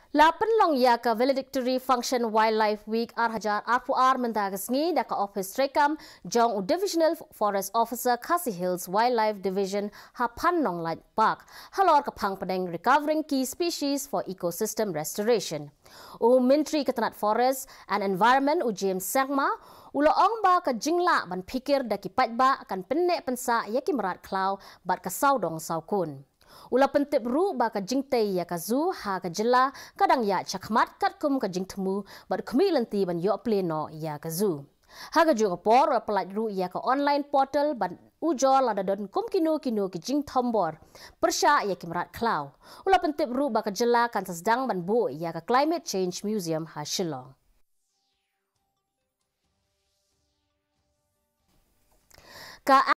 La Pynlong ya ka Valedictory Function Wildlife Week Arhajar RPR mendagasngi da ka Office Trekam Jong Divisional Forest Officer KHASI Hills Wildlife Division ha Nonglait Park halor ka phang padeng recovering key species for ecosystem restoration. Menteri Ketenat Forest and Environment James Sangma uloong ba ka jingla ban pikir da ki patba akan pennek pensa ya ki merat klau bat ka saudong saukun. Ula pentip ru ba ka jingtei ya ka zu ha ka jela kadang ya chakmat kat kum ka jingtemu bat kemi lenti ban yo pleno ya ka zu. Ha ka ju ka por pelat ru ya ka online portal ban ujol ada don kum kinu ki jing thombor persya ya ki merat klau. Ula pentip ru ba ka jela kan sedang ban bu ya ka Climate Change Museum ha Shillong. Ka